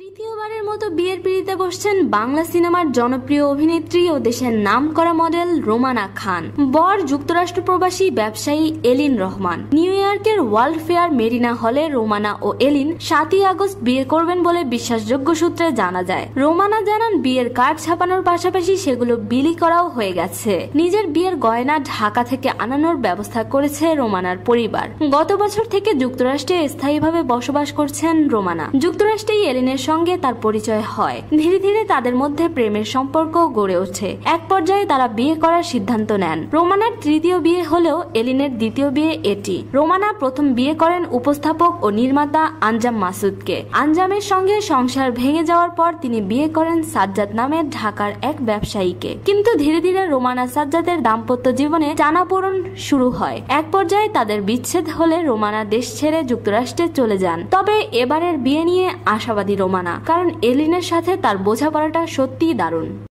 তৃতীয়বারের মতো বিয়ের পিঁড়িতে বসছেন বাংলা সিনেমার জনপ্রিয় অভিনেত্রী ও দেশের নামকরা মডেল রোমানা খান। বর যুক্তরাষ্ট্র প্রবাসী ব্যবসায়ী এলিন রহমান। নিউ ইয়র্কের ওয়ার্ল্ড ফেয়ার মেরিনা হলে রোমানা ও এলিন 7ই আগস্ট বিয়ে করবেন বলে বিশ্বাসযোগ্য সূত্রে জানা যায়। রোমানা জানান, বিয়ের কার্ড ছাপানোর পাশাপাশি সেগুলো বিলি করাও হয়ে গেছে। নিজের বিয়ের গয়না ঢাকা থেকে আনানোর ব্যবস্থা করেছে রোমানার পরিবার। গত বছর থেকে যুক্তরাষ্ট্রে স্থায়ীভাবে বসবাস করছেন রোমানা। যুক্তরাষ্ট্রেই এলিনের সঙ্গে তার পরিচয় হয়। ধীরে ধীরে তাদের মধ্যে প্রেমের সম্পর্ক গড়ে ওঠে। এক পর্যায়ে তারা বিয়ে করার সিদ্ধান্ত নেন। রোমানার তৃতীয় বিয়ে হলেও এলিনের দ্বিতীয় বিয়ে এটি। রোমানা প্রথম বিয়ে করেন উপস্থাপক ও নির্মাতা আঞ্জাম মাসুদকে। আঞ্জামের সঙ্গে সংসার ভেঙে যাওয়ার পর তিনি বিয়ে করেন সাজ্জাদ নামের ঢাকার এক ব্যবসায়ীকে। কিন্তু ধীরে ধীরে রোমানা সাজ্জাদের দাম্পত্য জীবনে টানাপোড়েন শুরু হয়। এক পর্যায়ে তাদের বিচ্ছেদ হলে রোমানা দেশ ছেড়ে যুক্তরাষ্ট্রে চলে যান। তবে এবারের বিয়ে নিয়ে আশাবাদী রোমানা, কারণ এলিনের সাথে তার বোঝাপড়াটা সত্যিই দারুণ।